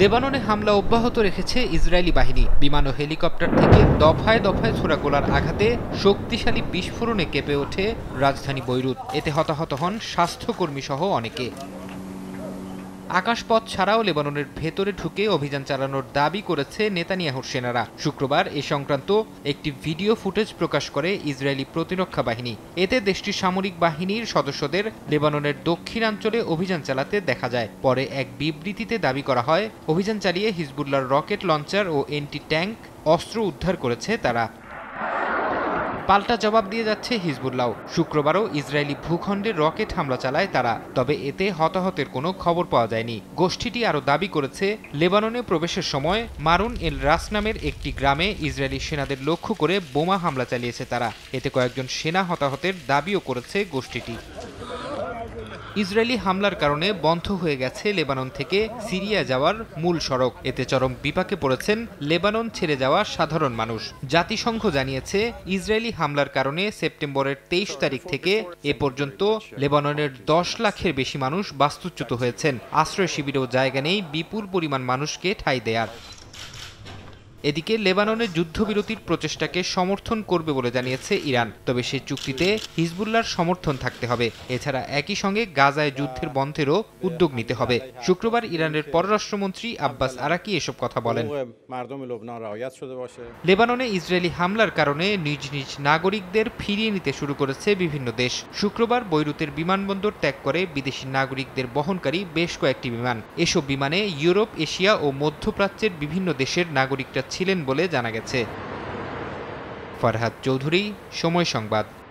লেবাননে হামলা অব্যাহত রেখেছে ইসরায়েলি বাহিনী। বিমান ও হেলিকপ্টার থেকে দফায় দফায় ছোড়া গোলার আঘাতে শক্তিশালী বিস্ফোরণে কেঁপে ওঠে রাজধানী বৈরুত। এতে হতাহত হন স্বাস্থ্যকর্মী সহ অনেকে। আকাশপথ ছাড়াও লেবাননের ভেতরে ঢুকে অভিযান চালানোর দাবি করেছে নেতানিয়াহুর সেনারা। শুক্রবার এ সংক্রান্ত একটি ভিডিও ফুটেজ প্রকাশ করে ইসরায়েলি প্রতিরক্ষা বাহিনী। এতে দেশটির সামরিক বাহিনীর সদস্যদের লেবাননের দক্ষিণাঞ্চলে অভিযান চালাতে দেখা যায়। পরে এক বিবৃতিতে দাবি করা হয়, অভিযান চালিয়ে হিজবুল্লাহর রকেট লঞ্চার ও এন্টি ট্যাঙ্ক অস্ত্র উদ্ধার করেছে তারা। পাল্টা জবাব দিয়ে যাচ্ছে হিজবুল্লাহ। শুক্রবারও ইসরায়েলি ভূখণ্ডে রকেট হামলা চালায় তারা, তবে এতে হতাহতের কোনো খবর পাওয়া যায়নি। গোষ্ঠীটি আরও দাবি করেছে, লেবাননে প্রবেশের সময় মারুন এল রাস নামের একটি গ্রামে ইসরায়েলি সেনাদের লক্ষ্য করে বোমা হামলা চালিয়েছে তারা। এতে কয়েকজন সেনা হতাহতের দাবিও করেছে গোষ্ঠীটি। ইসরায়েলি হামলার কারণে বন্ধ হয়ে গেছে লেবানন থেকে সিরিয়া যাওয়ার মূল সড়ক। এতে চরম বিপাকে পড়েছেন লেবানন ছেড়ে যাওয়া সাধারণ মানুষ। জাতিসংঘ জানিয়েছে, ইসরায়েলি হামলার কারণে সেপ্টেম্বরের 23 তারিখ থেকে এ পর্যন্ত লেবাননের 10 লাখের বেশি মানুষ বাস্তুচ্যুত হয়েছেন। আশ্রয় শিবিরেও জায়গা নেই বিপুল পরিমাণ মানুষকে ঠাঁই দেয়ার। এদিকে লেবাননের যুদ্ধবিরতির প্রচেষ্টাকে সমর্থন করবে বলে জানিয়েছে ইরান, তবে সে চুক্তিতে হিজবুল্লাহর সমর্থন থাকতে হবে। এছাড়া একই সঙ্গে গাজায় যুদ্ধের বন্ধেরও উদ্যোগ নিতে হবে। শুক্রবার ইরানের পররাষ্ট্রমন্ত্রী আব্বাস আরাকি এসব কথা বলেন। লেবাননে ইসরায়েলি হামলার কারণে নিজ নিজ নাগরিকদের ফিরিয়ে নিতে শুরু করেছে বিভিন্ন দেশ। শুক্রবার বৈরুতের বিমানবন্দর ত্যাগ করে বিদেশি নাগরিকদের বহনকারী বেশ কয়েকটি বিমান। এসব বিমানে ইউরোপ, এশিয়া ও মধ্যপ্রাচ্যের বিভিন্ন দেশের নাগরিকরা ছিলেন বলে জানা গেছে। ফরহাদ চৌধুরী, সময় সংবাদ।